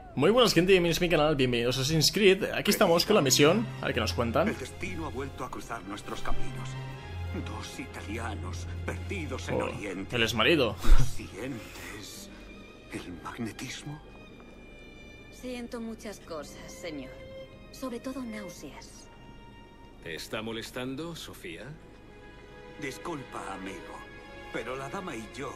Muy buenas gente, bienvenidos a mi canal, bienvenidos a Assassin's Creed. Aquí estamos con la misión, a ver qué nos cuentan. El destino ha vuelto a cruzar nuestros caminos. Dos italianos perdidos en Oriente. El exmarido. ¿Lo sientes? ¿El magnetismo? Siento muchas cosas, señor. Sobre todo náuseas. ¿Te está molestando, Sofía? Disculpa, amigo, pero la dama y yo...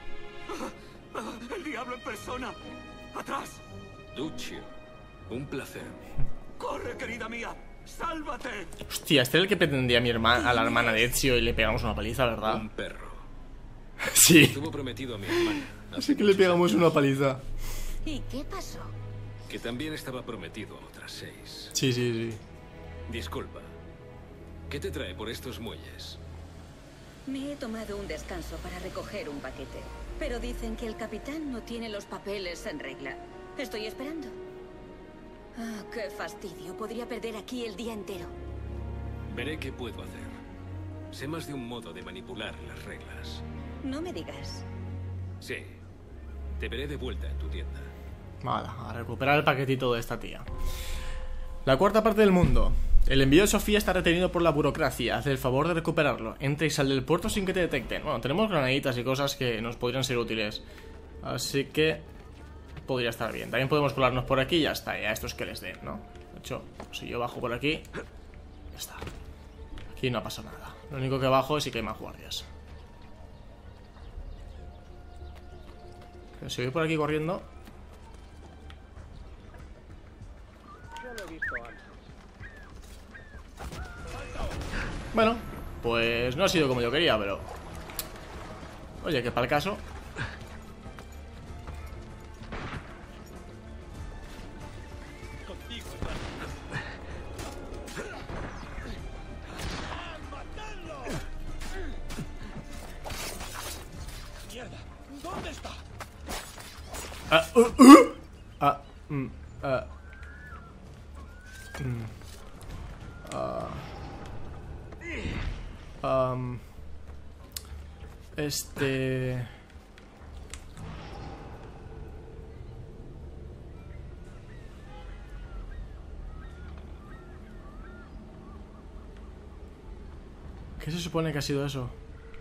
¡El diablo en persona! ¡Atrás! Duccio, un placer. ¡Corre, querida mía! ¡Sálvate! Hostia, este era el que pretendía a la hermana de Ezio y le pegamos una paliza, ¿verdad? Un perro. Sí. Estuvo prometido a mi hermana. Así que le pegamos una paliza. ¿Y qué pasó? Que también estaba prometido a otras 6. Sí, sí, sí. Disculpa. ¿Qué te trae por estos muelles? Me he tomado un descanso para recoger un paquete. Pero dicen que el capitán no tiene los papeles en regla. Estoy esperando. Ah, qué fastidio. Podría perder aquí el día entero. Veré qué puedo hacer. Sé más de un modo de manipular las reglas. No me digas. Sí. Te veré de vuelta en tu tienda. Vale, a recuperar el paquetito de esta tía. La cuarta parte del mundo. El envío de Sofía está retenido por la burocracia. Haz el favor de recuperarlo. Entra y sal del puerto sin que te detecten. Bueno, tenemos granaditas y cosas que nos podrían ser útiles. Así que podría estar bien. También podemos colarnos por aquí y ya está. Ya estos que les den, ¿no? De hecho, si yo bajo por aquí, ya está. Aquí no ha pasado nada. Lo único que bajo es si que hay más guardias. Pero si voy por aquí corriendo... Bueno, pues no ha sido como yo quería, pero... Oye, que para el caso... ¿Dónde está? Este... ¿Qué se supone que ha sido eso?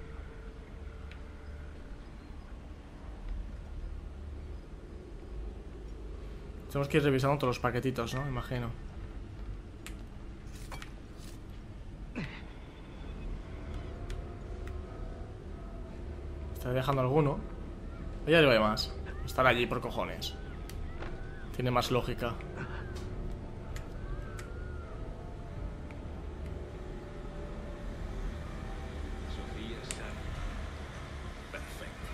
Tenemos que ir revisando todos los paquetitos, ¿no? Imagino. Está dejando alguno. Ya arriba hay más. Estar allí por cojones. Tiene más lógica. Sofía está. Perfecto.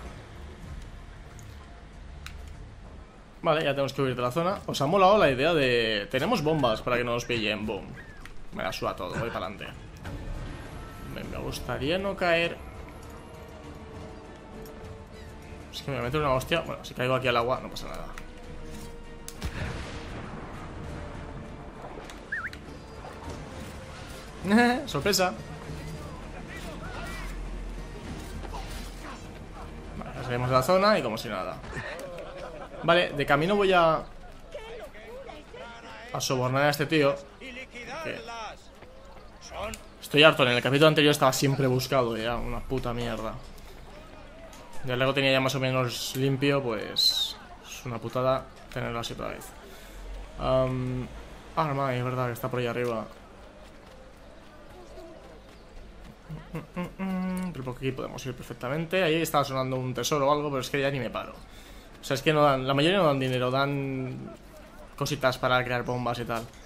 Vale, ya tenemos que huir de la zona. Os ha molado la idea de... Tenemos bombas para que no nos pillen. Boom. Me la suda todo, voy para adelante. Me gustaría no caer... Es que me voy a meter una hostia. Bueno, si caigo aquí al agua no pasa nada. Sorpresa. Vale, ya salimos de la zona y como si nada. Vale, de camino voy a sobornar a este tío. Que estoy harto, en el capítulo anterior estaba siempre buscado. Ya, una puta mierda. Ya luego tenía ya más o menos limpio, pues es una putada tenerlo así otra vez. Arma, es verdad que está por ahí arriba. Pero por aquí podemos ir perfectamente. Ahí estaba sonando un tesoro o algo, pero es que ya ni me paro. O sea, es que no dan, la mayoría no dan dinero, dan cositas para crear bombas y tal.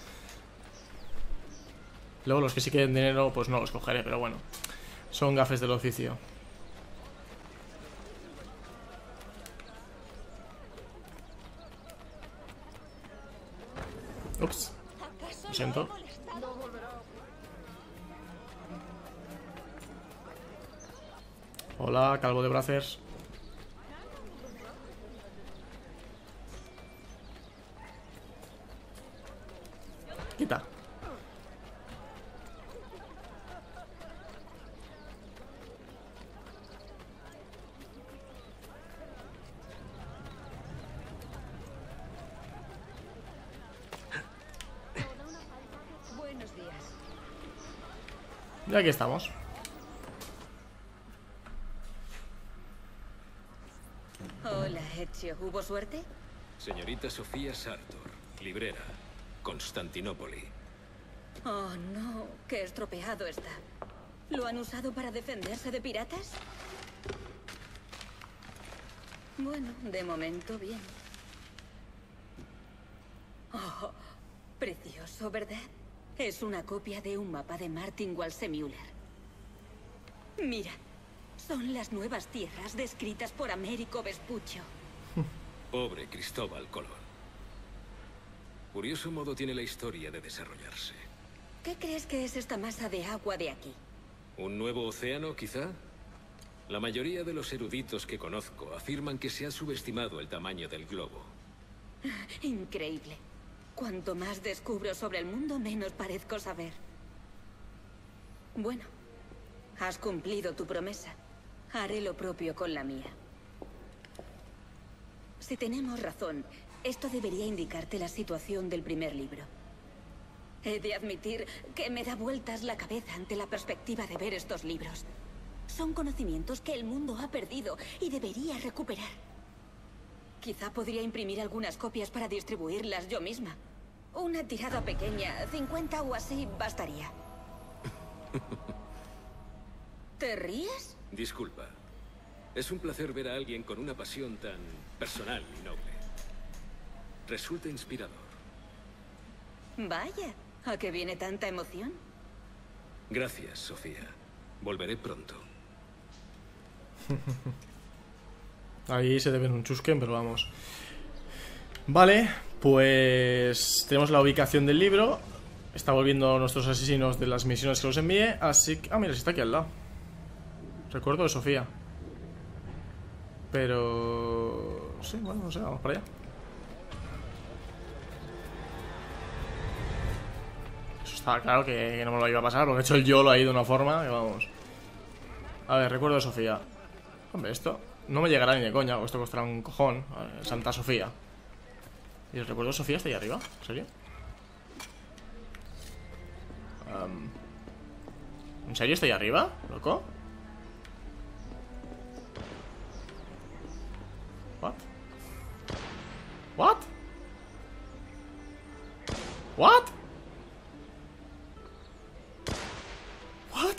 Luego los que sí que den dinero, pues no los cogeré, pero bueno, son gafes del oficio. Ups, lo siento. Hola, calvo de Brazers. Quita. Y aquí estamos. Hola, Ezio. ¿Hubo suerte? Señorita Sofía Sartor, librera, Constantinopoli. Oh, no. Qué estropeado está. ¿Lo han usado para defenderse de piratas? Bueno, de momento bien. Oh, precioso, ¿verdad? Es una copia de un mapa de Martin Walsemüller. Mira, son las nuevas tierras descritas por Américo Vespuccio. Pobre Cristóbal Colón. Curioso modo tiene la historia de desarrollarse. ¿Qué crees que es esta masa de agua de aquí? ¿Un nuevo océano, quizá? La mayoría de los eruditos que conozco afirman que se ha subestimado el tamaño del globo. Increíble. Cuanto más descubro sobre el mundo, menos parezco saber. Bueno, has cumplido tu promesa. Haré lo propio con la mía. Si tenemos razón, esto debería indicarte la situación del primer libro. He de admitir que me da vueltas la cabeza ante la perspectiva de ver estos libros. Son conocimientos que el mundo ha perdido y debería recuperar. Quizá podría imprimir algunas copias para distribuirlas yo misma. Una tirada pequeña, 50 o así, bastaría. ¿Te ríes? Disculpa. Es un placer ver a alguien con una pasión tan personal y noble. Resulta inspirador. Vaya, ¿a qué viene tanta emoción? Gracias, Sofía. Volveré pronto. Ahí se deben un chusquen, pero vamos. Vale, pues tenemos la ubicación del libro. Está volviendo nuestros asesinos de las misiones que los envié. Así que... Ah, mira, si está aquí al lado. Recuerdo de Sofía. Pero... Sí, bueno, no sé, vamos para allá. Eso estaba claro que no me lo iba a pasar, porque he hecho el YOLO ahí de una forma que vamos. A ver, recuerdo de Sofía. Hombre, esto no me llegará ni de coña, o esto costará un cojón. A ver, Santa Sofía. ¿Y el recuerdo de Sofía está ahí arriba? ¿En serio? ¿En serio está ahí arriba, loco? What? What? What? What?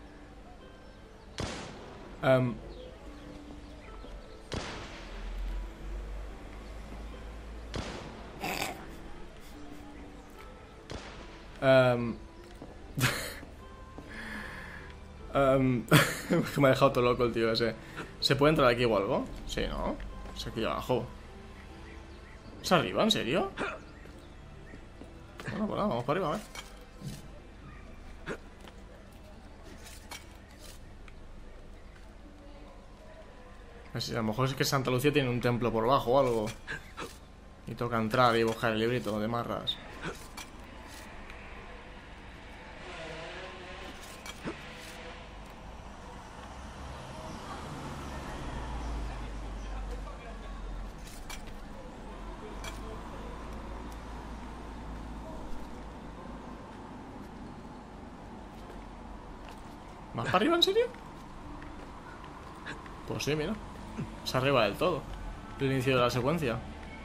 Me ha dejado todo loco el tío ese. ¿Se puede entrar aquí o algo? Sí, ¿no? Es aquí abajo. ¿Es arriba? ¿En serio? Bueno, pues nada, vamos para arriba, a ver. A lo mejor es que Santa Lucía tiene un templo por abajo o algo. Y toca entrar y buscar el librito de marras. ¿Más para arriba, en serio? Pues sí, mira. Es arriba del todo. El inicio de la secuencia.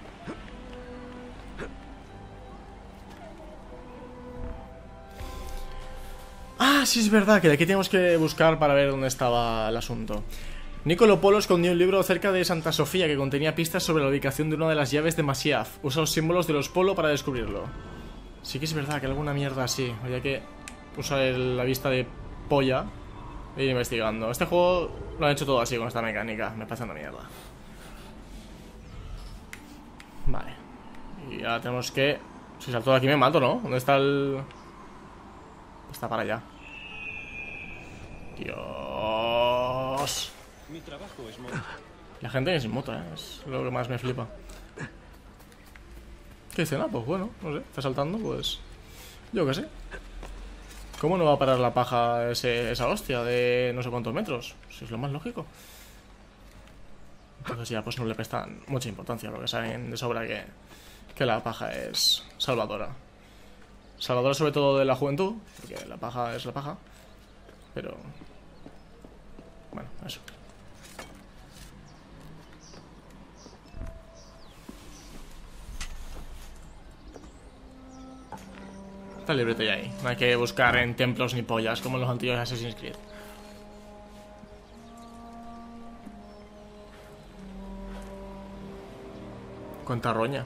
Ah, sí es verdad, que de aquí tenemos que buscar para ver dónde estaba el asunto. Niccolò Polo escondió un libro cerca de Santa Sofía que contenía pistas sobre la ubicación de una de las llaves de Masyaf. Usa los símbolos de los Polo para descubrirlo. Sí que es verdad que alguna mierda así. Había que usar la vista de polla e ir investigando. Este juego lo han hecho todo así con esta mecánica. Me parece una mierda. Vale. Y ahora tenemos que... Si salto de aquí me mato, ¿no? ¿Dónde está el...? Está para allá. Dios. Mi trabajo es La gente viene sin moto, ¿eh? Es lo que más me flipa. ¿Qué dicen? Ah, pues bueno, no sé. Está saltando, pues... Yo qué sé. ¿Cómo no va a parar la paja esa hostia de no sé cuántos metros? Si es lo más lógico. Entonces ya pues no le prestan mucha importancia, porque saben de sobra que la paja es salvadora. Salvadora sobre todo de la juventud, porque la paja es la paja. Pero... bueno, eso. Está el libreto ya ahí. No hay que buscar en templos ni pollas como en los antiguos Assassin's Creed. Cuánta roña.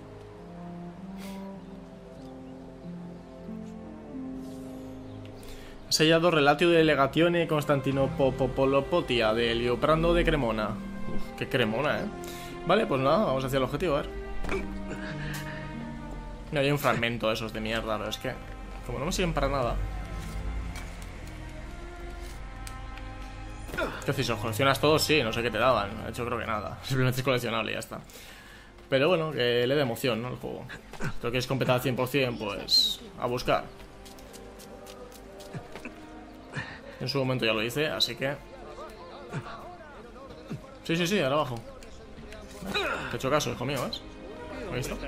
Sellado Relatio de Legatione Constantinopolopotia de Elioprando de Cremona. Uf, qué cremona, Vale, pues nada, vamos hacia el objetivo, a ver. No, hay un fragmento de esos de mierda, pero es que como no me sirven para nada. ¿Qué haces? ¿Los coleccionas todos? Sí, no sé qué te daban. De hecho, creo que nada. Simplemente es coleccionable y ya está. Pero bueno, que le dé emoción, ¿no? El juego. Si lo quieres completar al 100%, pues a buscar. En su momento ya lo hice, así que... Sí, ahora abajo. Te he hecho caso, hijo mío, ¿ves? ¿Lo has visto?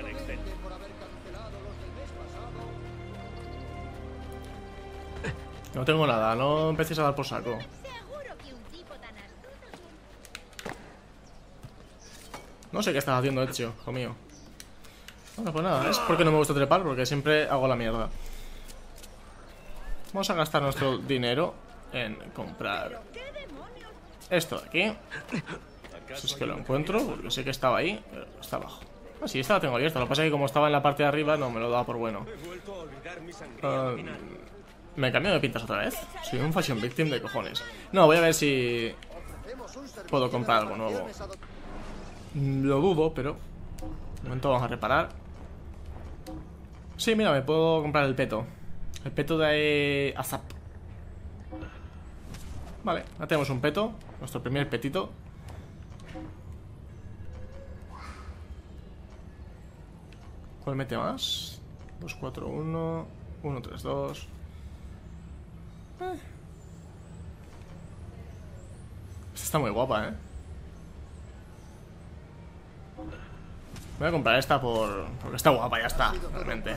No tengo nada, no empieces a dar por saco. No sé qué estás haciendo, Ezio, hijo mío. Bueno, pues nada, es porque no me gusta trepar, porque siempre hago la mierda. Vamos a gastar nuestro dinero en comprar esto de aquí. Si es que lo encuentro, porque sé que estaba ahí, pero está abajo. Ah, sí, esta la tengo abierta. Lo que pasa es que como estaba en la parte de arriba, no me lo daba por bueno. ¿Me cambio de pintas otra vez? Soy un fashion victim de cojones. No, voy a ver si puedo comprar algo nuevo. Lo dudo, pero de momento vamos a reparar. Sí, mira, me puedo comprar el peto. El peto de Azap. Vale, ya tenemos un peto. Nuestro primer petito. ¿Cuál mete más? 241 132. Esta está muy guapa, Voy a comprar esta porque está guapa, ya está, realmente.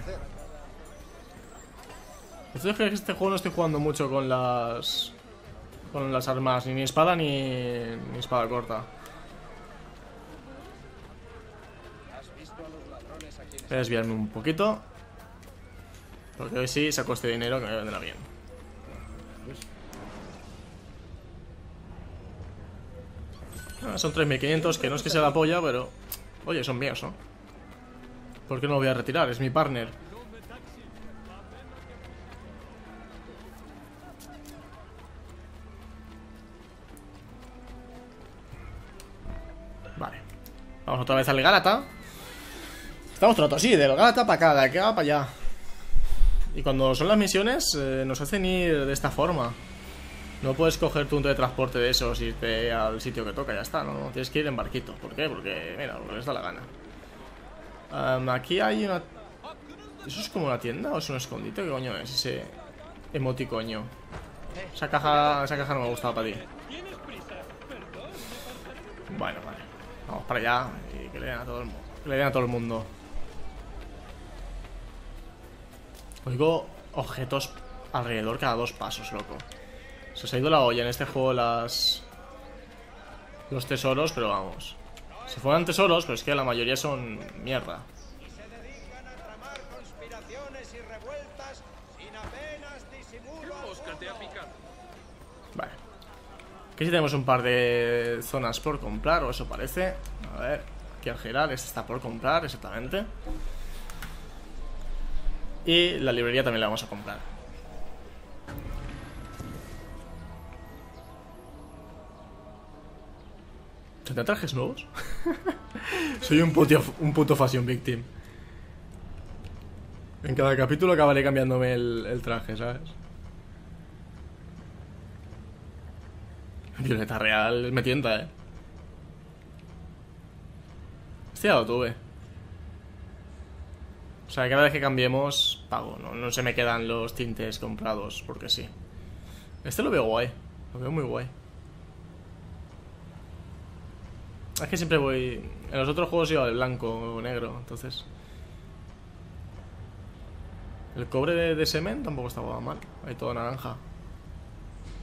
Es que este juego no estoy jugando mucho con las armas, ni espada ni espada corta. Voy a desviarme un poquito, porque hoy sí saco este dinero que me vendrá bien. Son 3.500, que no es que sea la polla, pero... oye, son míos, ¿no? ¿Por qué no lo voy a retirar? Es mi partner. Vale. Vamos otra vez al Gálata. Estamos todo así, del Gálata para acá, de acá para allá. Y cuando son las misiones, nos hacen ir de esta forma. No puedes coger tu punto de transporte de esos y irte al sitio que toca, ya está, ¿no? Tienes que ir en barquito. ¿Por qué? Porque, mira, porque les da la gana. Aquí hay una... ¿eso es como una tienda o es un escondite? ¿Qué coño es ese emoticoño? Esa caja no me gustaba para ti. Bueno, vale. Vamos para allá y que le den a todo el mundo. Que le den a todo el mundo. Oigo objetos alrededor cada 2 pasos, loco. Se os ha ido la olla en este juego los tesoros, pero vamos. Si fueran tesoros, pero es que la mayoría son mierda. Vale. Aquí sí tenemos un par de zonas por comprar, o eso parece. A ver, aquí al girar, esta está por comprar, exactamente. Y la librería también la vamos a comprar. ¿Tendrá trajes nuevos? Soy un puto fashion victim. En cada capítulo acabaré cambiándome el traje, ¿sabes? Violeta Real me tienta, Este ya lo tuve. O sea, cada vez que cambiemos, pago. No se me quedan los tintes comprados, porque sí. Este lo veo guay. Lo veo muy guay. Es que siempre voy... en los otros juegos iba de blanco o negro, entonces... el cobre de semen tampoco estaba mal. Hay todo naranja.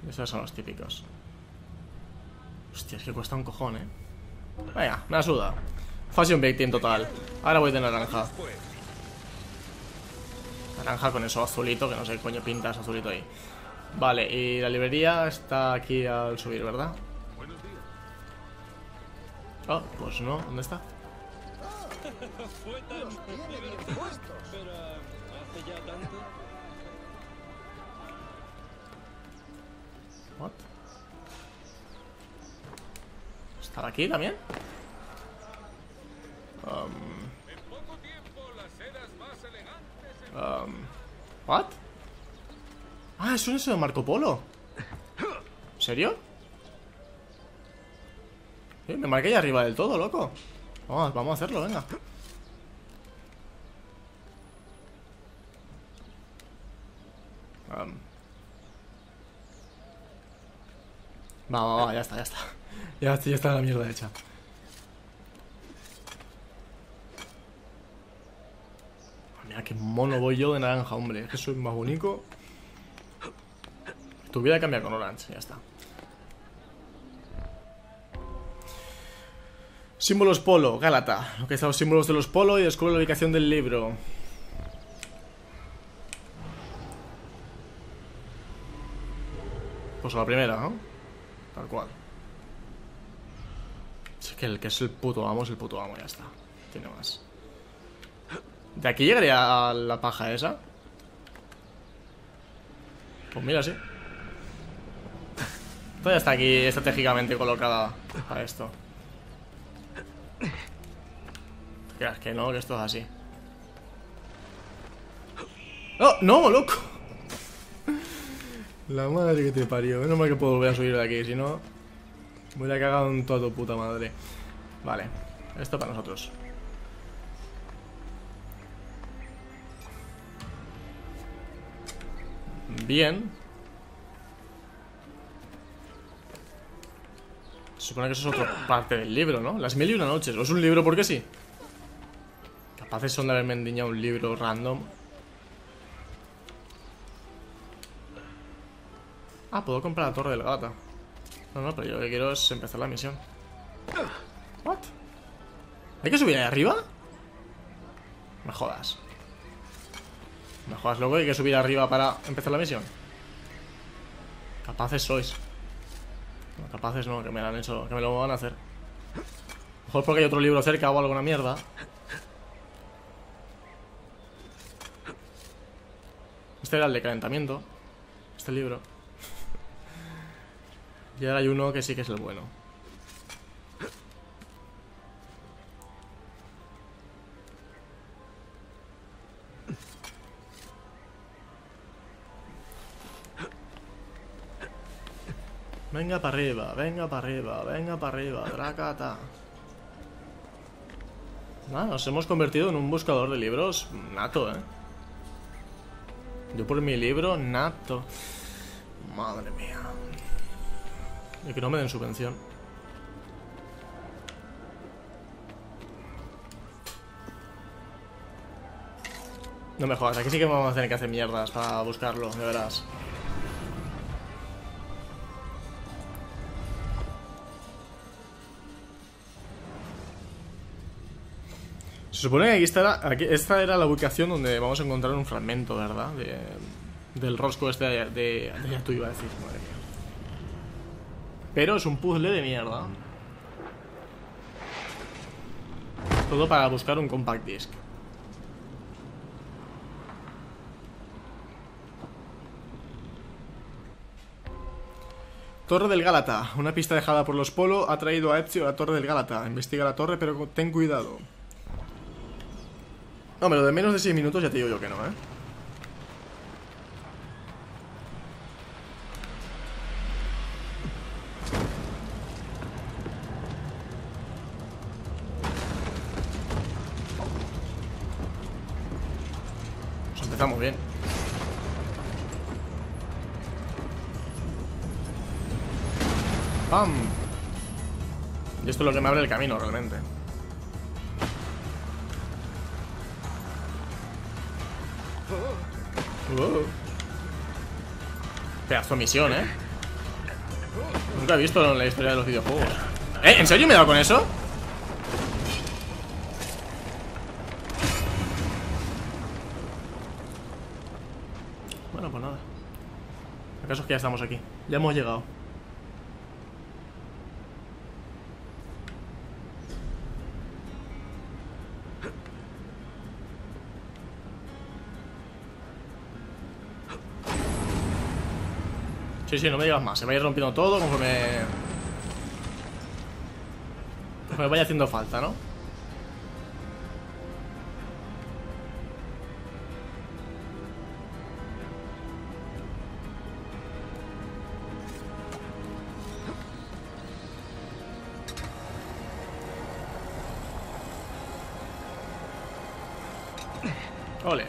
Esos son los típicos. Hostia, es que cuesta un cojón, Venga, me suda. Fashion victim total. Ahora voy de naranja. Naranja con eso azulito, que no sé qué coño pintas azulito ahí. Vale, y la librería está aquí al subir, ¿verdad? Oh, pues no, ¿dónde está? Fue tan... Pero hace ya tanto... What? ¿Estaba aquí también? What? Ah, es un eso de Marco Polo. ¿En serio? Me marqué ahí arriba del todo, loco. Vamos a hacerlo, venga. Va, ya está. Ya está la mierda hecha. Mira qué mono voy yo de naranja, hombre. Es que soy más bonito. Tu vida cambia con orange, ya está. Símbolos polo, Gálata. Lo que son los símbolos de los polo y descubre la ubicación del libro. Pues la primera, ¿no? Tal cual. Sí, que el que es el puto amo es el puto amo, ya está. Tiene más. ¿De aquí llegaría a la paja esa? Pues mira, sí. Todavía está aquí estratégicamente colocada para esto. Creas que no, que esto es así. ¡Oh, no, loco! La madre que te parió. Menos mal que puedo volver a subir de aquí, si no me hubiera cagado en toda tu puta madre. Vale, esto para nosotros. Bien. Se supone que eso es otra parte del libro, ¿no? Las 1001 noches. ¿O es un libro porque sí? Capaces son de haberme endiñado un libro random. Ah, puedo comprar la torre del Gálata. No, pero yo lo que quiero es empezar la misión. ¿What? ¿Hay que subir ahí arriba? Me jodas. Me jodas, loco, hay que subir arriba para empezar la misión. Capaces sois. No, capaces no, que me lo han hecho, que me lo van a hacer. Mejor porque hay otro libro cerca o alguna mierda. Este era el de calentamiento. Este libro. Y ahora hay uno que sí que es el bueno. Venga para arriba, venga para arriba, venga para arriba, tracata. Nos hemos convertido en un buscador de libros nato, Yo por mi libro, nato. Madre mía. Y que no me den subvención. No me jodas, aquí sí que vamos a tener que hacer mierdas para buscarlo, de veras. Se supone que esta era la ubicación donde vamos a encontrar un fragmento, ¿verdad? Del rosco este de ya tú iba a decir, madre mía. Pero es un puzzle de mierda. Todo para buscar un compact disc. Torre del Gálata. Una pista dejada por los Polo ha traído a Ezio a la Torre del Gálata. Investiga la torre, pero ten cuidado. No, pero de menos de 6 minutos ya te digo yo que no, Pues empezamos bien. ¡Pam! Y esto es lo que me abre el camino realmente. Pedazo de misión, Nunca he visto en la historia de los videojuegos. ¿En serio me he dado con eso? Bueno, pues nada. El caso es que ya estamos aquí. Ya hemos llegado. Sí, no me digas más. Se va a ir rompiendo todo conforme vaya haciendo falta, ¿no? Ole.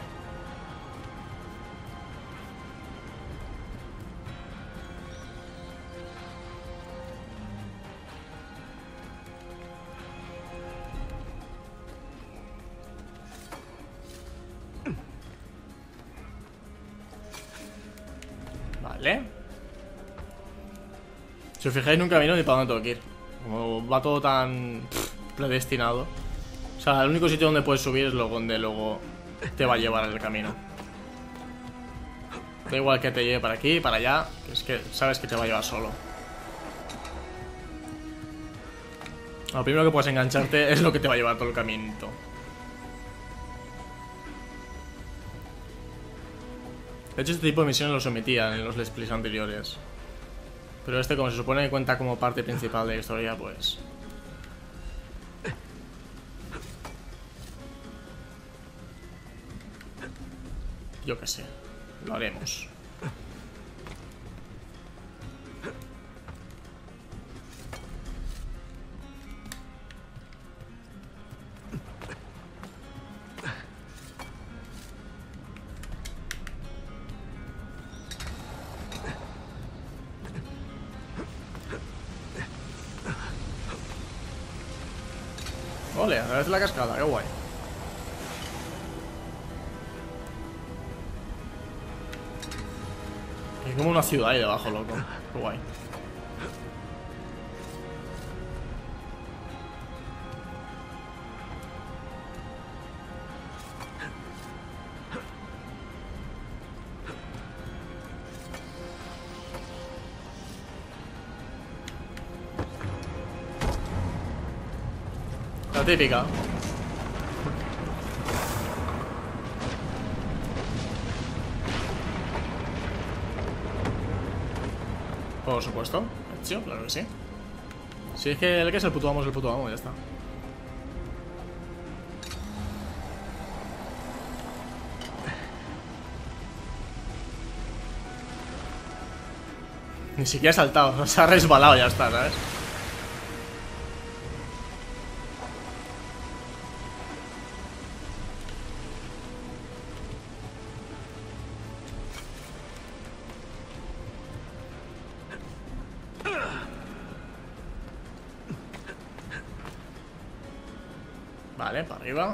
Vale. Si os fijáis, nunca vino ni para dónde tengo que ir. Como va todo tan predestinado. O sea, el único sitio donde puedes subir es lo donde luego te va a llevar el camino. Da igual que te lleve para aquí, para allá, que es que sabes que te va a llevar solo. Lo primero que puedes engancharte es lo que te va a llevar todo el caminito. De hecho, este tipo de misiones los omitían en los Let's Plays anteriores. Pero este, como se supone que cuenta como parte principal de la historia, pues... yo qué sé, lo haremos. Ole, a través de la cascada, qué guay. Hay como una ciudad ahí debajo, loco. Qué guay. La típica. Por supuesto. Sí, claro que sí. Si es que el que es el puto amo, ya está. Ni siquiera ha saltado, se ha resbalado, ya está, ¿sabes? Vale, para arriba.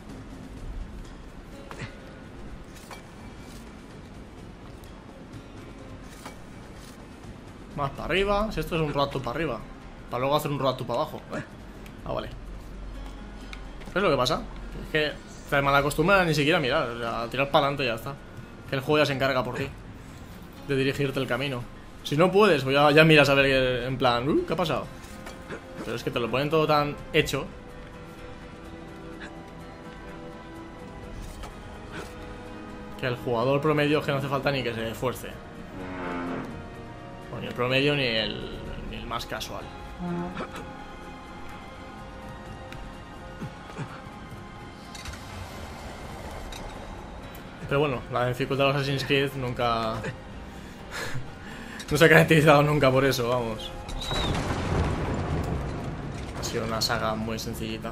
Más para arriba. Si esto es un rato para arriba, para luego hacer un rato para abajo. Ah, vale. ¿Qué es lo que pasa? Es que te malacostumbran a ni siquiera mirar, o sea, a tirar para adelante y ya está. Que el juego ya se encarga por ti de dirigirte el camino. Si no puedes, pues ya miras a ver que, en plan, ¿qué ha pasado? Pero es que te lo ponen todo tan hecho que el jugador promedio que no hace falta ni que se esfuerce. O ni el promedio ni el más casual. Pero bueno, la dificultad de los Assassin's Creed nunca... no se ha caracterizado nunca por eso, vamos. Ha sido una saga muy sencillita.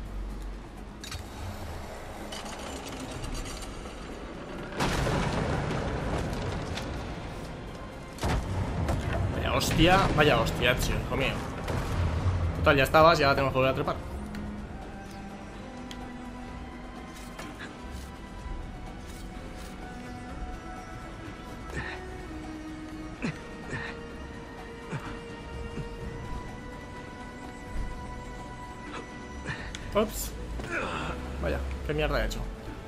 Vaya hostia, tío, hijo mío. Total, ya estabas y ahora tenemos que volver a trepar. Ups. Vaya, qué mierda he hecho.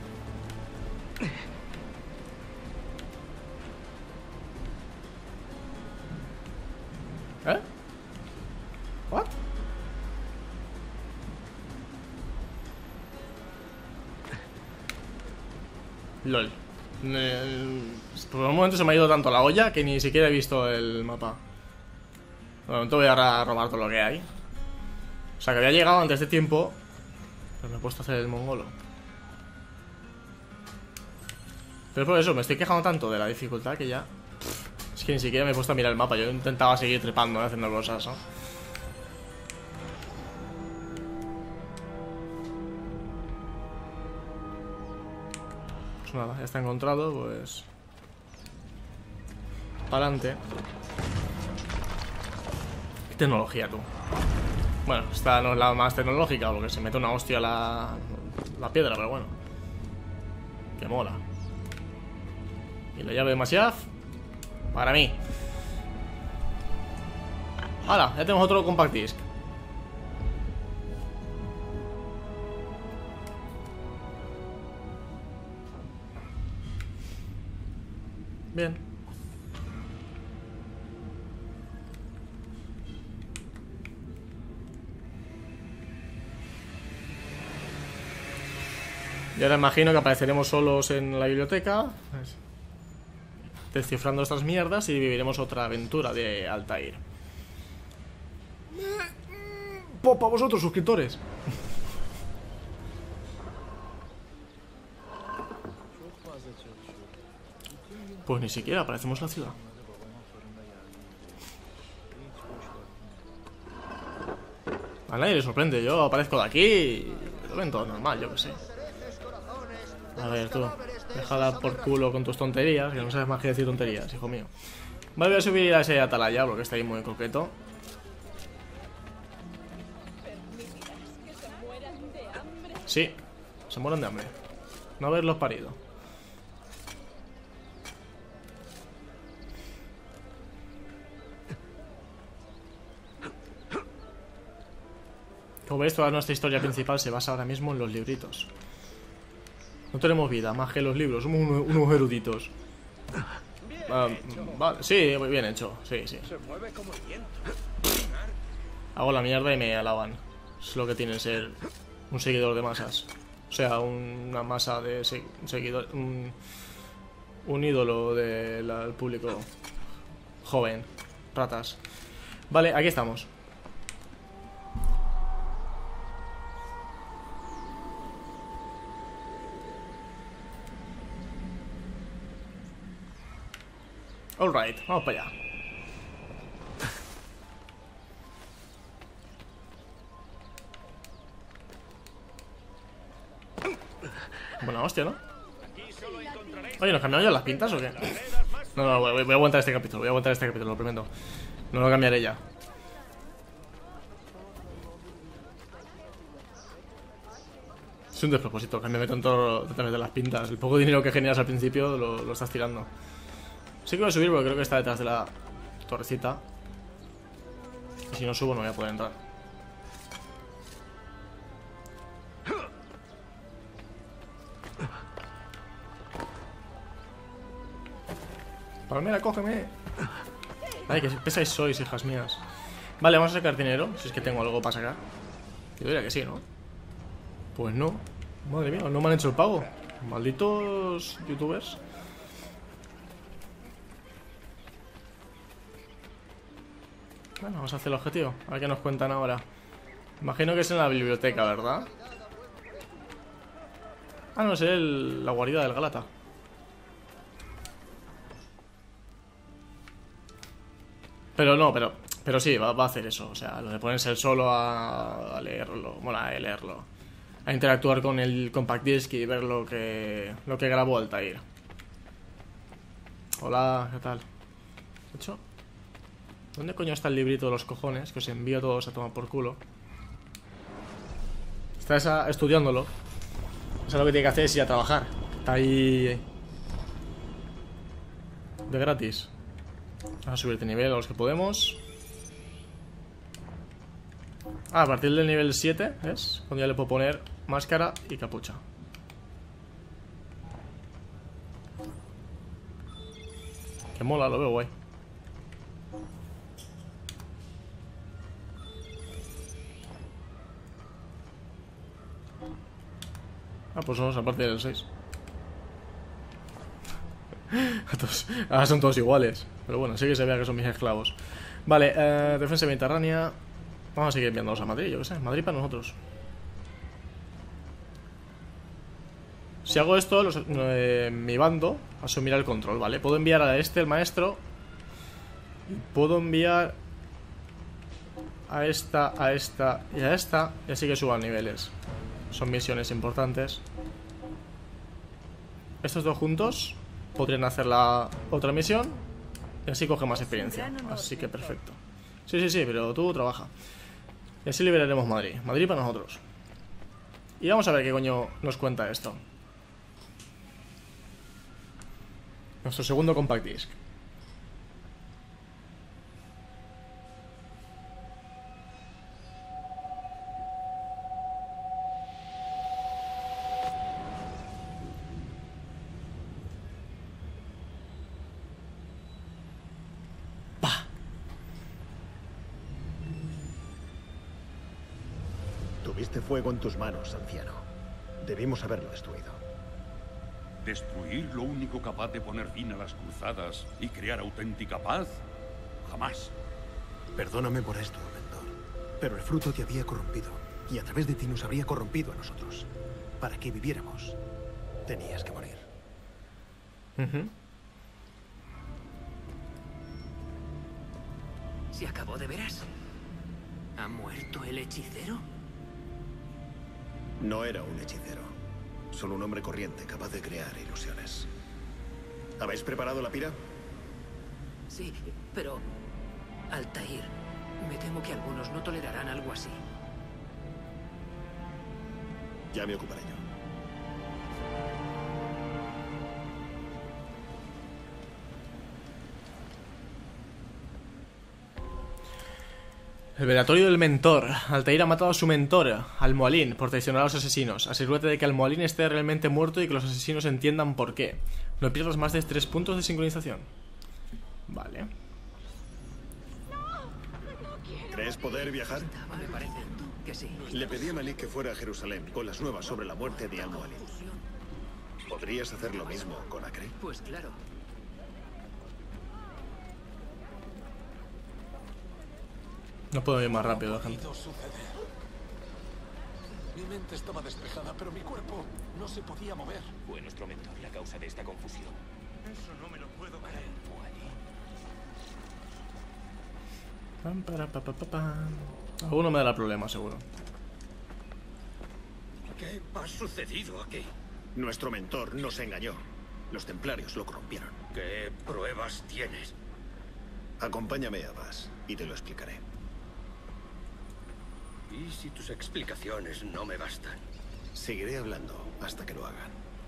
¿Eh? ¿What? LOL. Por un momento se me ha ido tanto la olla que ni siquiera he visto el mapa. Bueno, te voy a robar todo lo que hay. O sea, que había llegado antes de tiempo, pero me he puesto a hacer el mongolo. Pero por eso, me estoy quejando tanto de la dificultad que ya... Es que ni siquiera me he puesto a mirar el mapa. Yo intentaba seguir trepando, haciendo cosas, ¿no? Pues nada, ya está encontrado, pues... Para adelante. ¿Qué tecnología, tú? Bueno, esta no es la más tecnológica, porque se mete una hostia la piedra, pero bueno. Que mola. Y la llave de Masyaf para mí. ¡Hala! Ya tenemos otro compact disc. Bien. Y ahora imagino que apareceremos solos en la biblioteca, descifrando estas mierdas, y viviremos otra aventura de Altair. ¡Popa vosotros, suscriptores! Pues ni siquiera aparecemos en la ciudad. A nadie le sorprende, yo aparezco de aquí y lo ven todo normal, yo que sé. A ver, tú, déjala por culo con tus tonterías, que no sabes más que decir tonterías, hijo mío. Vale, voy a subir a ese atalaya porque está ahí muy coqueto. Sí, se mueren de hambre. No haberlos parido. Como veis, toda nuestra historia principal se basa ahora mismo en los libritos. No tenemos vida, más que los libros, somos unos eruditos. Vale, sí, muy bien hecho, sí, sí. Hago la mierda y me alaban. Es lo que tiene ser un seguidor de masas. O sea, una masa de seguidor, un ídolo del público joven. Ratas. Vale, aquí estamos. Alright, vamos para allá. Buena hostia, ¿no? Oye, ¿nos cambiamos ya las pintas o qué? No, voy a aguantar este capítulo. Voy a aguantar este capítulo, lo prometo. No lo cambiaré ya. Es un despropósito, cámbiame tanto de las pintas. El poco dinero que generas al principio lo estás tirando. Sí que voy a subir porque creo que está detrás de la torrecita. Y si no subo no voy a poder entrar. Palmera, cógeme. Ay, que pesáis sois, hijas mías. Vale, vamos a sacar dinero. Si es que tengo algo para sacar. Yo diría que sí, ¿no? Pues no. Madre mía, no me han hecho el pago. Malditos youtubers. Bueno, vamos a hacer el objetivo. A ver qué nos cuentan ahora. Imagino que es en la biblioteca, ¿verdad? Ah, no, es la guarida del Gálata. Pero no, pero sí, va a hacer eso. O sea, lo de ponerse el solo a leerlo. Mola leerlo. A interactuar con el compact disc y ver lo que grabó Altair. Hola, ¿qué tal? ¿De hecho? ¿Dónde coño está el librito de los cojones? Que os envío a todos a tomar por culo. Está estudiándolo. Eso lo que tiene que hacer es ir a trabajar. Está ahí de gratis. Vamos a subir de nivel a los que podemos. Ah, a partir del nivel 7, ¿ves? Cuando ya le puedo poner máscara y capucha. Que mola, lo veo guay. Ah, pues son a partir del 6. Ahora son todos iguales. Pero bueno, sí que se vea que son mis esclavos. Vale, defensa mediterránea. Vamos a seguir enviándolos a Madrid, yo qué sé. Madrid para nosotros. Si hago esto, mi bando asumirá el control, ¿vale? Puedo enviar a este, el maestro. Y puedo enviar a esta y a esta. Y así que suban niveles. Son misiones importantes. Estos dos juntos podrían hacer la otra misión. Y así coge más experiencia. Así que perfecto. Sí, pero tú trabaja. Y así liberaremos Madrid. Madrid para nosotros. Y vamos a ver qué coño nos cuenta esto. Nuestro segundo compact disc. Tuviste fuego en tus manos, anciano. Debimos haberlo destruido. ¿Destruir lo único capaz de poner fin a las cruzadas y crear auténtica paz? Jamás. Perdóname por esto, mentor. Pero el fruto te había corrompido. Y a través de ti nos habría corrompido a nosotros. Para que viviéramos, tenías que morir. ¿Se acabó de veras? ¿Ha muerto el hechicero? No era un hechicero. Solo un hombre corriente capaz de crear ilusiones. ¿Habéis preparado la pira? Sí, pero... Altair, me temo que algunos no tolerarán algo así. Ya me ocuparé yo. El velatorio del mentor. Altair ha matado a su mentor, Al-Mualim, por traicionar a los asesinos. Asegúrate de que Al-Mualim esté realmente muerto y que los asesinos entiendan por qué. No pierdas más de 3 puntos de sincronización. Vale. ¿Crees poder viajar? Me parece que sí. Le pedí a Malik que fuera a Jerusalén con las nuevas sobre la muerte de Al-Mualim. ¿Podrías hacer lo mismo con Acre? Pues claro. No puedo ir más rápido, gente. Mi mente estaba despejada, pero mi cuerpo no se podía mover. Fue nuestro mentor la causa de esta confusión. Eso no me lo puedo creer. Alguno me dará problemas, seguro. ¿Qué ha sucedido aquí? Nuestro mentor nos engañó. Los templarios lo corrompieron. ¿Qué pruebas tienes? Acompáñame, Abbas, y te lo explicaré. ¿Y si tus explicaciones no me bastan? Seguiré hablando hasta que lo hagan.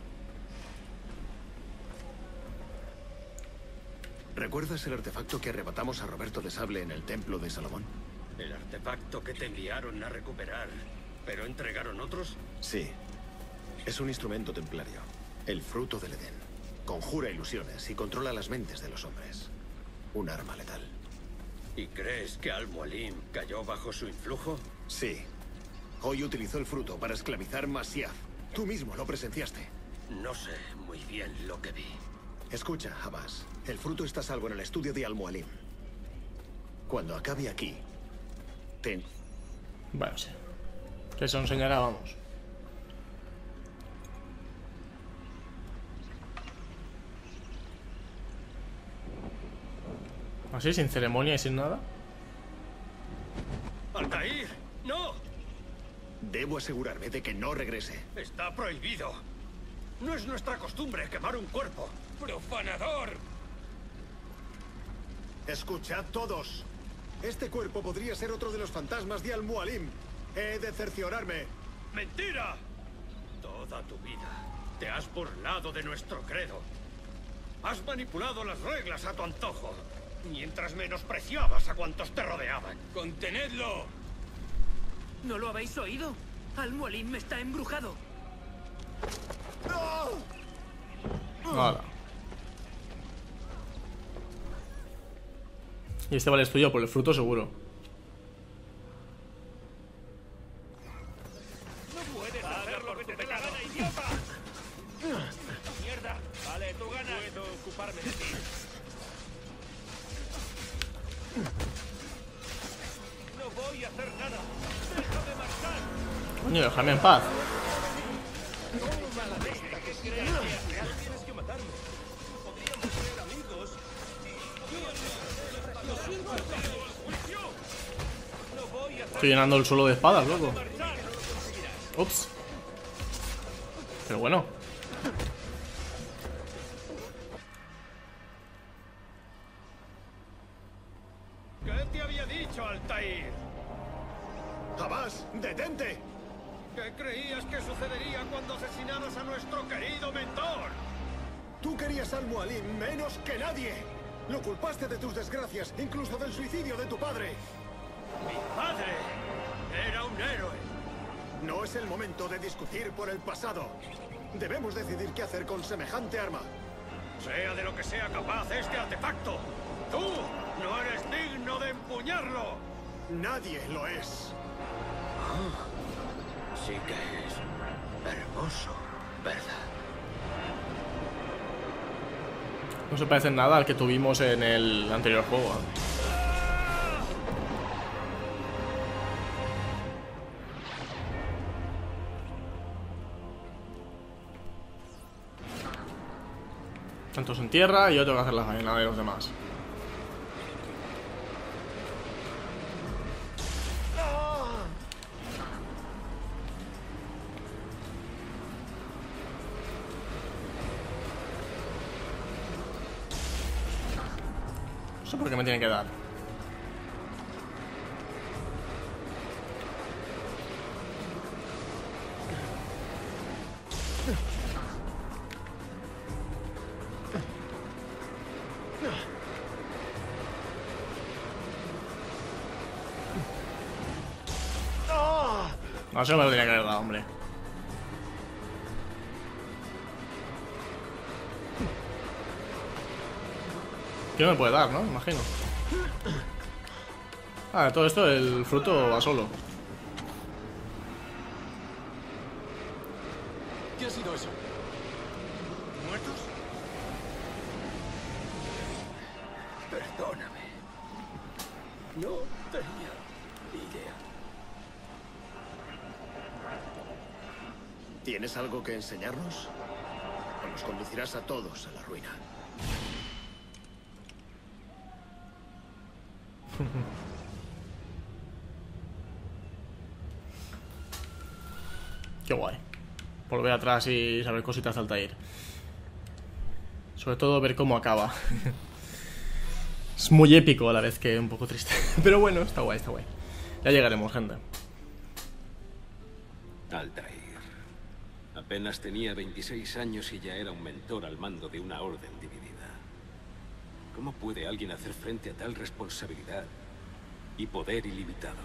¿Recuerdas el artefacto que arrebatamos a Roberto de Sable en el templo de Salomón? ¿El artefacto que te enviaron a recuperar, pero entregaron otros? Sí. Es un instrumento templario. El fruto del Edén. Conjura ilusiones y controla las mentes de los hombres. Un arma letal. ¿Y crees que Al-Mualim cayó bajo su influjo? Sí. Hoy utilizó el fruto para esclavizar Masyaf. Tú mismo lo presenciaste. No sé muy bien lo que vi. Escucha, Abbas. El fruto está a salvo en el estudio de Al-Mualim. Cuando acabe aquí... Bueno, sí. Que se enseñará, vamos. Así, sin ceremonia y sin nada. ¡Altair! ¡No! Debo asegurarme de que no regrese. ¡Está prohibido! No es nuestra costumbre quemar un cuerpo. ¡Profanador! Escuchad todos. Este cuerpo podría ser otro de los fantasmas de Al-Mualim. He de cerciorarme. ¡Mentira! Toda tu vida te has burlado de nuestro credo. Has manipulado las reglas a tu antojo, mientras menospreciabas a cuantos te rodeaban. ¡Contenedlo! ¿No lo habéis oído? Al-Mualim está embrujado. Nada. Y este vale estudiado por el fruto seguro. No puedes hacer lo que te dé la gana, idiota. Mierda. Vale, tú ganas. Puedo ocuparme de ti. No voy a hacer nada. Déjame marchar. Coño, déjame en paz. Tienes que matarme. Podríamos ser amigos. Lo siento. No voy a hacer Estoy llenando el suelo de espadas, loco. marchar. Ups. Pero bueno. ¿Qué te había dicho, Altair? ¡Jamás! ¡Detente! ¿Qué creías que sucedería cuando asesinaras a nuestro querido mentor? Tú querías al Mualim menos que nadie. Lo culpaste de tus desgracias, incluso del suicidio de tu padre. Mi padre era un héroe. No es el momento de discutir por el pasado. Debemos decidir qué hacer con semejante arma. Sea de lo que sea capaz este artefacto, tú no eres digno de empuñarlo. Nadie lo es. Sí que es hermoso, ¿verdad? No se parece en nada al que tuvimos en el anterior juego, ¿eh? Tantos en tierra y yo tengo que hacer la faena de los demás. No sé por qué me tiene que dar. No, eso me lo tenía que haber dado, hombre. ¿Qué me puede dar, no? Imagino. Ah, todo esto, el fruto va solo. ¿Qué ha sido eso? ¿Muertos? Perdóname. No tenía idea. ¿Tienes algo que enseñarnos? ¿O nos conducirás a todos a la ruina? Qué guay. Volver atrás y saber cositas de Altair. Sobre todo ver cómo acaba. Es muy épico a la vez que un poco triste. Pero bueno, está guay, está guay. Ya llegaremos, gente. Altair. Apenas tenía 26 años y ya era un mentor al mando de una orden dividida. ¿Cómo puede alguien hacer frente a tal responsabilidad y poder ilimitado?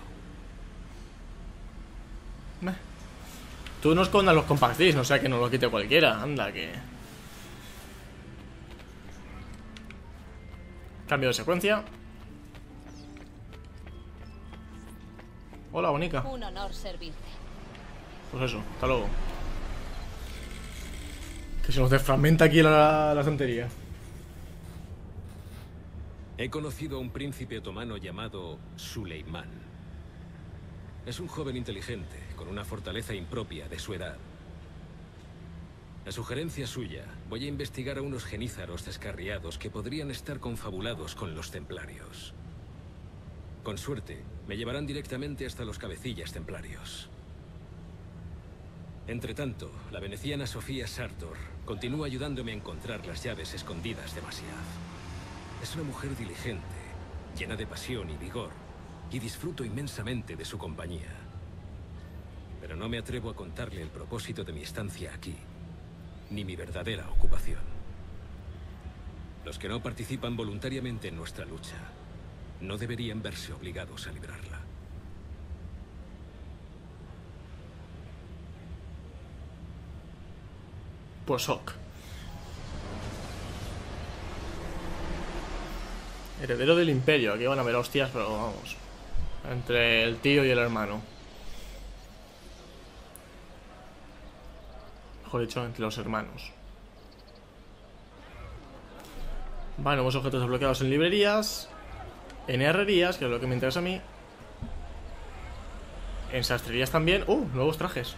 Tú nos condas los compartís, no sea que nos lo quite cualquiera. Anda, que... Cambio de secuencia. Hola, bonica. Un honor servirte. Pues eso, hasta luego. Que se nos desfragmenta aquí la tontería. He conocido a un príncipe otomano llamado Suleimán. Es un joven inteligente, con una fortaleza impropia de su edad. A sugerencia suya, voy a investigar a unos genízaros descarriados que podrían estar confabulados con los templarios. Con suerte, me llevarán directamente hasta los cabecillas templarios. Entretanto, la veneciana Sofía Sartor continúa ayudándome a encontrar las llaves escondidas de Masyaf. Es una mujer diligente, llena de pasión y vigor, y disfruto inmensamente de su compañía. Pero no me atrevo a contarle el propósito de mi estancia aquí, ni mi verdadera ocupación. Los que no participan voluntariamente en nuestra lucha no deberían verse obligados a librarla. Pues ok. Heredero del imperio. Aquí van a haber hostias, pero vamos. Entre el tío y el hermano. Mejor dicho, entre los hermanos. Vale, nuevos objetos desbloqueados en librerías. En herrerías, que es lo que me interesa a mí. En sastrerías también. Nuevos trajes.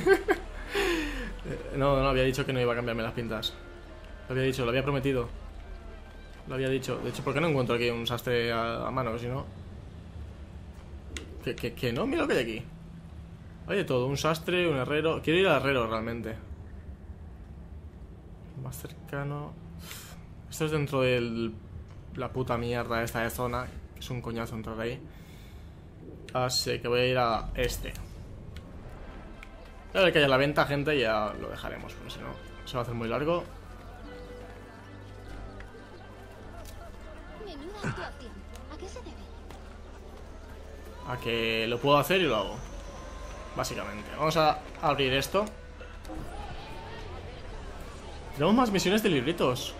No, había dicho que no iba a cambiarme las pintas. Lo había dicho, lo había prometido. Lo había dicho. De hecho, ¿por qué no encuentro aquí un sastre a mano? Si no... Que no, mira lo que hay aquí. Hay de todo, un sastre, un herrero. Quiero ir al herrero realmente. Más cercano. Esto es dentro de la puta mierda esta de zona. Que es un coñazo entrar ahí. Así que voy a ir a este. A ver que haya la venta, gente, ya lo dejaremos, porque si no se va a hacer muy largo. Menuda actuación. ¿A qué se debe? A que lo puedo hacer y lo hago. Básicamente. Vamos a abrir esto. Tenemos más misiones de libritos.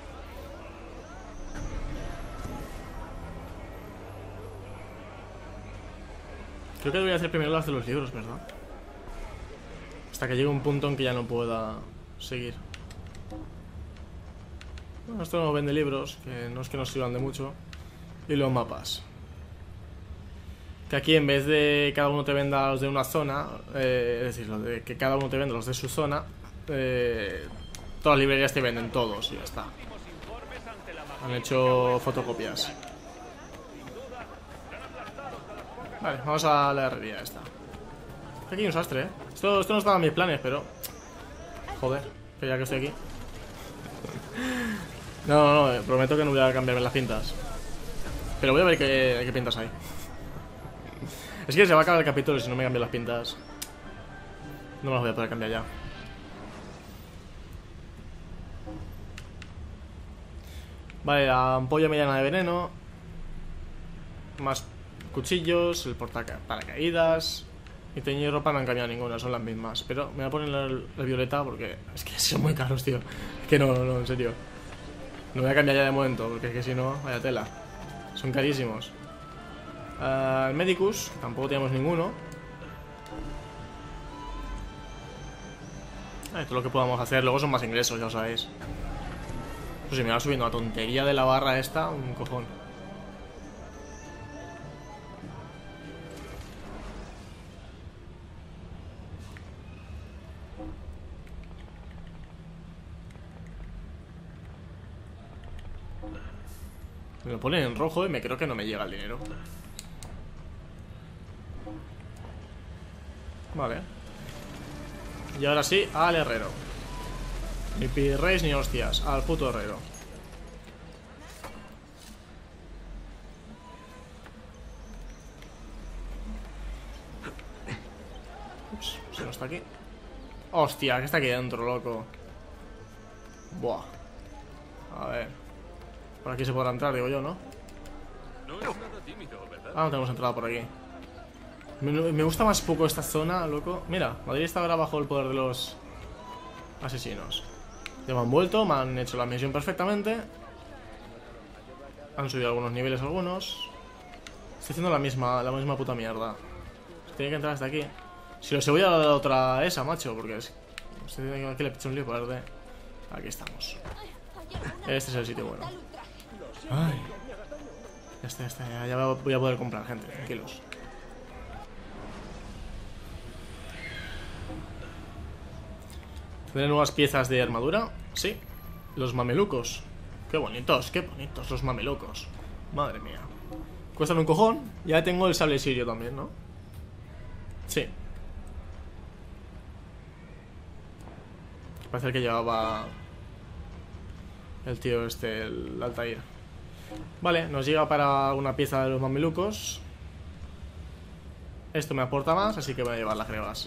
Creo que debería hacer primero las de los libros, ¿verdad? Hasta que llegue un punto en que ya no pueda seguir. Bueno, esto no vende libros, que no es que nos sirvan de mucho. Y los mapas. Que aquí en vez de cada uno te venda los de una zona, es decir, que cada uno te venda los de su zona, todas las librerías te venden todos y ya está. Han hecho fotocopias. Vale, vamos a la herrería esta. Aquí hay un sastre, Esto no estaba en mis planes, pero... Joder, que ya que estoy aquí. No, prometo que no voy a cambiarme las pintas. Pero voy a ver qué pintas hay. Es que se va a acabar el capítulo y si no me cambio las pintas no me las voy a poder cambiar ya. Vale, la ampolla mediana de veneno. Más cuchillos, el paracaídas. Y teñir ropa no han cambiado ninguna, son las mismas. Pero me voy a poner el violeta porque es que son muy caros, tío. Es que no, en serio. No voy a cambiar ya de momento, porque es que si no, vaya tela. Son carísimos. El Medicus, tampoco tenemos ninguno. Esto es lo que podamos hacer. Luego son más ingresos, ya lo sabéis. Pues si me va subiendo la tontería de la barra esta, un cojón. Me lo ponen en rojo y me creo que no me llega el dinero. Vale. Y ahora sí, al herrero. Ni pirreis ni hostias, al puto herrero. Ups, se no está aquí. Hostia, que está aquí dentro, loco. Buah. A ver. Por aquí se podrá entrar, digo yo, ¿no? No es nada tímido, ¿verdad? Ah, no tenemos entrada por aquí. Me gusta más poco esta zona, loco. Mira, Madrid está ahora bajo el poder de los asesinos. Ya me han vuelto, me han hecho la misión perfectamente. Han subido algunos niveles algunos. Estoy haciendo la misma puta mierda. Tiene que entrar hasta aquí. Si lo sé voy a la otra esa, macho, porque es... Aquí le he hecho un lío verde. Aquí estamos. Este es el sitio bueno. Ay. Ya está, ya voy a poder comprar, gente, tranquilos. ¿Tendré nuevas piezas de armadura? Sí. Los mamelucos. Qué bonitos los mamelucos. Madre mía. Cuestan un cojón. Ya tengo el sable sirio también, ¿no? Sí. Parece que llevaba el tío este, el Altair. Vale, nos llega para una pieza de los mamelucos. Esto me aporta más, así que voy a llevar las grebas.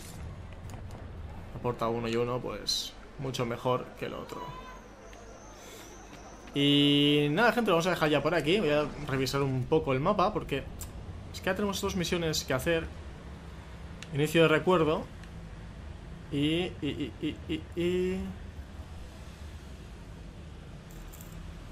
Aporta uno y uno, pues mucho mejor que el otro. Y nada, gente, lo vamos a dejar ya por aquí. Voy a revisar un poco el mapa porque es que ya tenemos dos misiones que hacer. Inicio de recuerdo. Y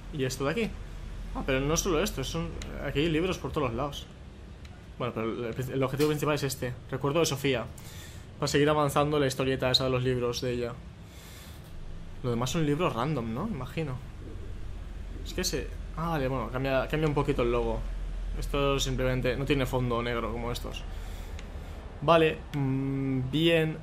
¿Y esto de aquí? Ah, pero no solo esto, aquí hay libros por todos los lados. Bueno, pero el objetivo principal es este. Recuerdo de Sofía. Para seguir avanzando la historieta esa de los libros de ella. Lo demás son libros random, ¿no? Imagino. Es que ese... Ah, vale, bueno, cambia un poquito el logo. Esto simplemente no tiene fondo negro como estos. Vale, bien.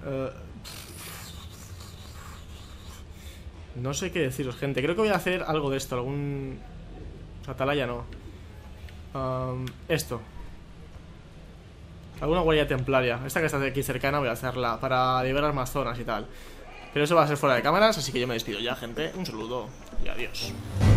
No sé qué deciros, gente. Creo que voy a hacer algo de esto. Algún... Atalaya no. Esto. Alguna huella templaria. Esta que está aquí cercana voy a hacerla para liberar más zonas y tal. Pero eso va a ser fuera de cámaras, así que yo me despido ya, gente. Un saludo y adiós.